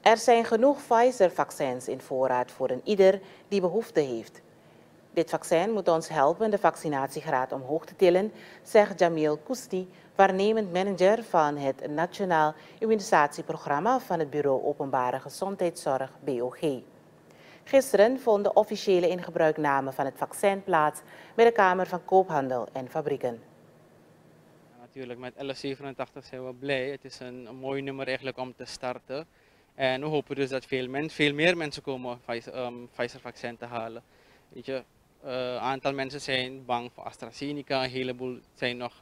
Er zijn genoeg Pfizer-vaccins in voorraad voor een ieder die behoefte heeft. Dit vaccin moet ons helpen de vaccinatiegraad omhoog te tillen, zegt Jamil Kusti, waarnemend manager van het Nationaal Immunisatieprogramma van het Bureau Openbare Gezondheidszorg BOG. Gisteren vond de officiële ingebruikname van het vaccin plaats bij de Kamer van Koophandel en Fabrieken. Natuurlijk, met 1187 zijn we blij. Het is een mooi nummer eigenlijk om te starten. En we hopen dus dat veel meer mensen komen Pfizer-vaccin te halen. Weet je, een aantal mensen zijn bang voor AstraZeneca, een heleboel zijn nog,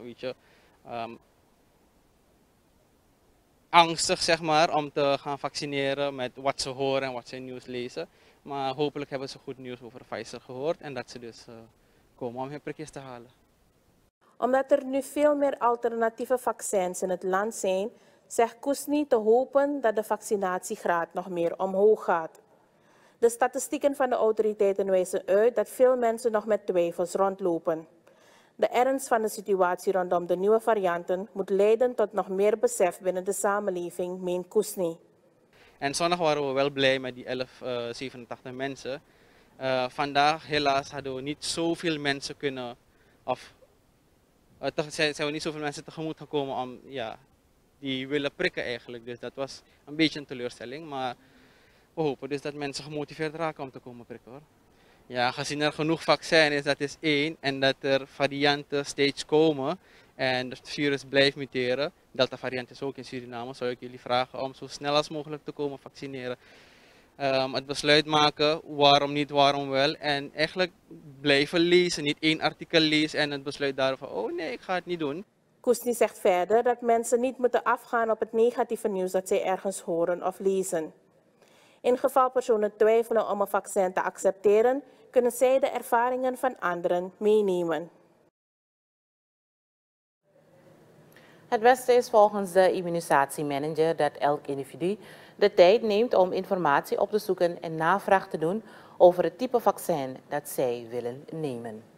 angstig zeg maar, om te gaan vaccineren met wat ze horen en wat ze in nieuws lezen. Maar hopelijk hebben ze goed nieuws over Pfizer gehoord en dat ze dus komen om hun prikjes te halen. Omdat er nu veel meer alternatieve vaccins in het land zijn, zegt Kusni te hopen dat de vaccinatiegraad nog meer omhoog gaat. De statistieken van de autoriteiten wijzen uit dat veel mensen nog met twijfels rondlopen. De ernst van de situatie rondom de nieuwe varianten moet leiden tot nog meer besef binnen de samenleving, meent Kusni. En zondag waren we wel blij met die 1187 mensen. Vandaag helaas hadden we niet zoveel mensen kunnen, zijn we niet zoveel mensen tegemoet gekomen om die willen prikken eigenlijk. Dus dat was een beetje een teleurstelling. Maar we hopen dus dat mensen gemotiveerd raken om te komen prikken hoor. Ja, gezien er genoeg vaccin is, dat is één. En dat er varianten steeds komen en het virus blijft muteren. Delta variant is ook in Suriname. Zou ik jullie vragen om zo snel als mogelijk te komen vaccineren. Het besluit maken, waarom niet, waarom wel. En eigenlijk blijven lezen, niet één artikel lezen en het besluit daarvan, oh nee, ik ga het niet doen. Kusni zegt verder dat mensen niet moeten afgaan op het negatieve nieuws dat zij ergens horen of lezen. In geval personen twijfelen om een vaccin te accepteren, kunnen zij de ervaringen van anderen meenemen. Het beste is volgens de immunisatiemanager dat elk individu de tijd neemt om informatie op te zoeken en navraag te doen over het type vaccin dat zij willen nemen.